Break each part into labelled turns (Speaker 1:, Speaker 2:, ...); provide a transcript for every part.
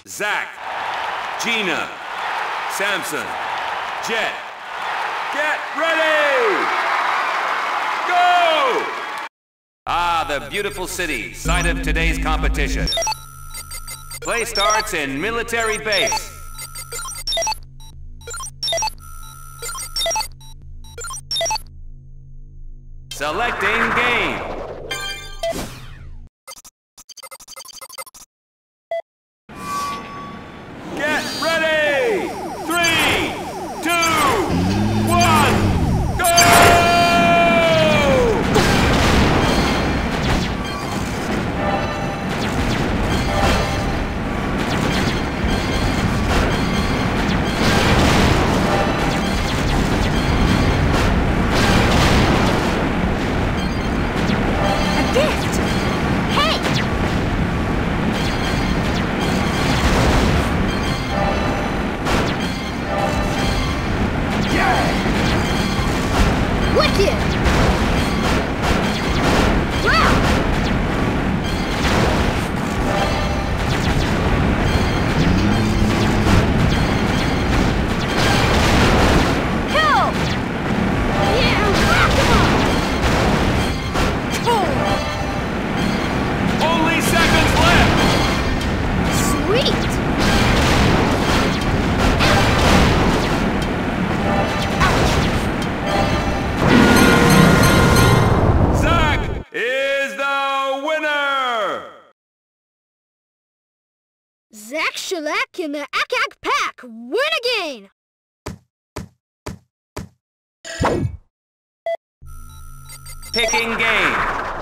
Speaker 1: Zach, Gina, Samson, Jet. Get ready! Go! Ah, the beautiful city, site of today's competition. Play starts in military base. Selecting game. Get ready! 3, 2, 1, go!
Speaker 2: Zach Shellac and the Ack Pack win again!
Speaker 1: Picking game.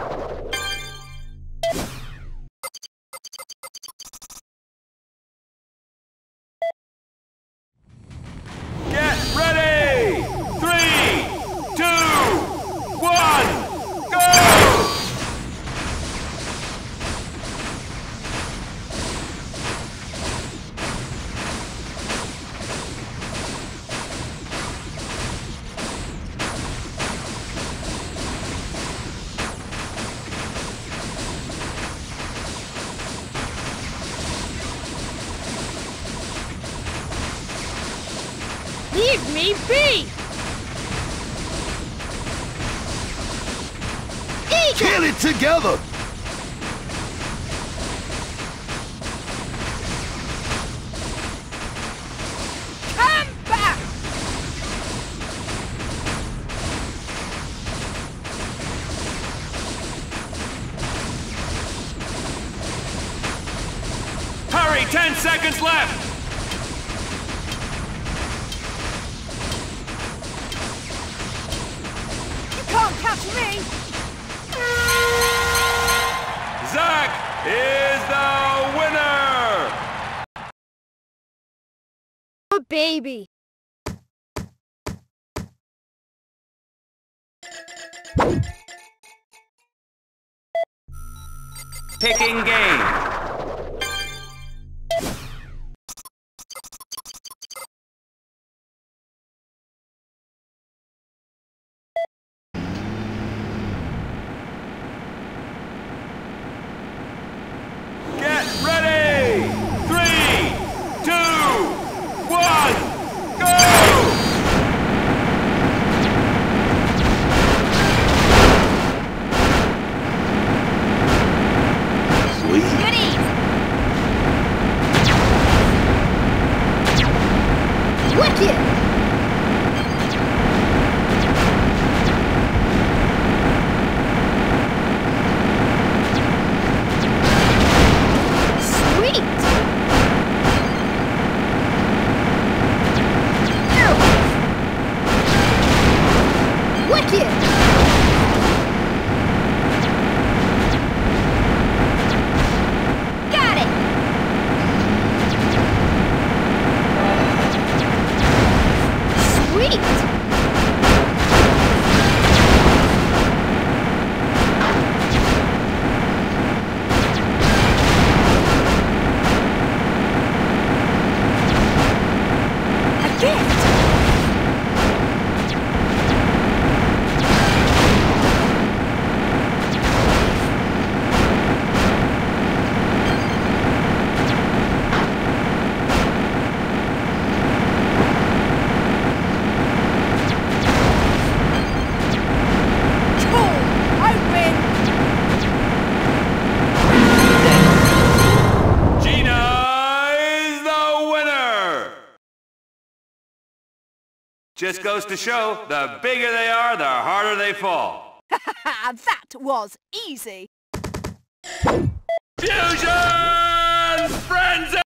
Speaker 1: Get ready! 3, 2, 1, go!
Speaker 2: Leave me be!
Speaker 3: Kill it together!
Speaker 2: Come back!
Speaker 1: Hurry, 10 seconds left!
Speaker 2: Can't catch me!
Speaker 1: Zach is the winner!
Speaker 2: A baby!
Speaker 1: Picking game. Get ready! 3, 2, 1, go!
Speaker 3: Sweet.
Speaker 2: Goody!
Speaker 1: Just goes to show, the bigger they are, the harder they fall.
Speaker 4: That was easy.
Speaker 1: Fusion Frenzy!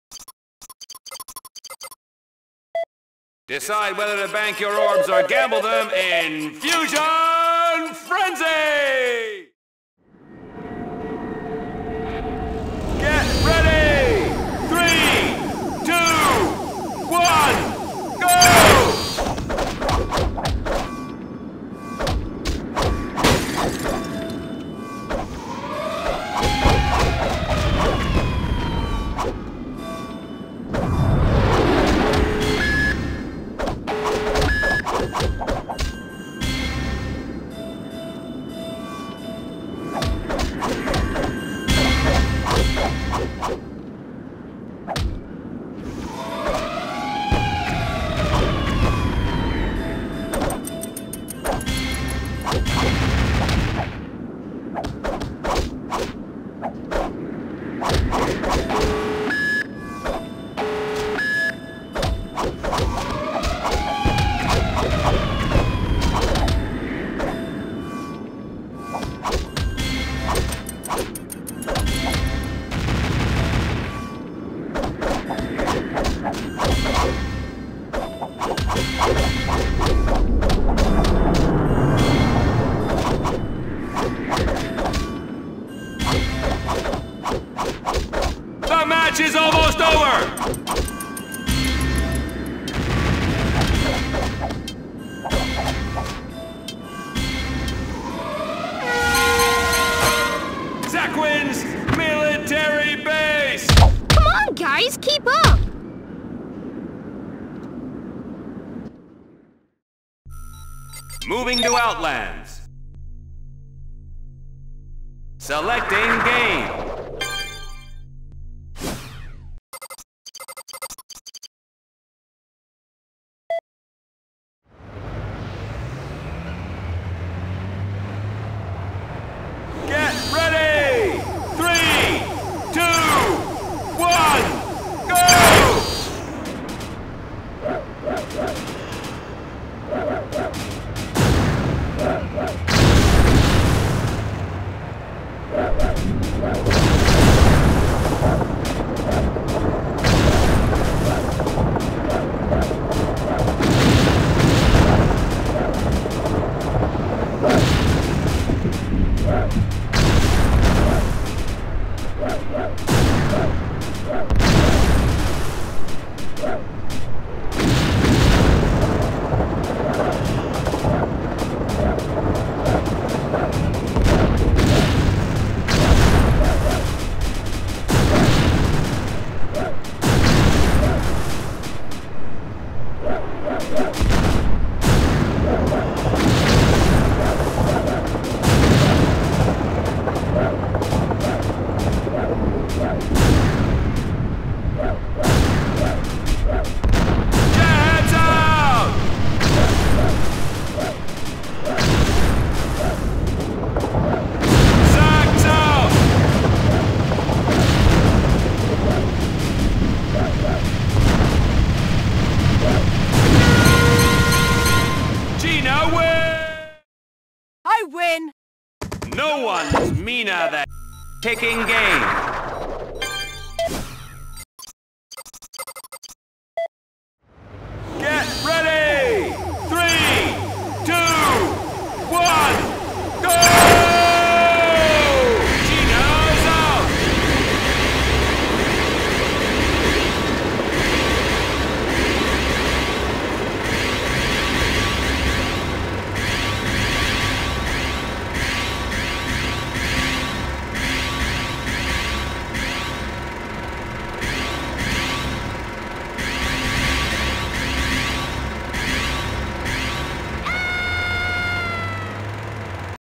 Speaker 1: Decide whether to bank your orbs or gamble them in Fusion Frenzy! Get ready! 3, 2, 1, go! The match is almost over! Zach wins military base!
Speaker 2: Come on, guys, keep up!
Speaker 1: Moving to Outlands. Selecting game. Get ready! 3, 2, 1, go! Jets out! Zach's out! Gina wins!
Speaker 4: I win.
Speaker 1: No one's meaner than kicking game.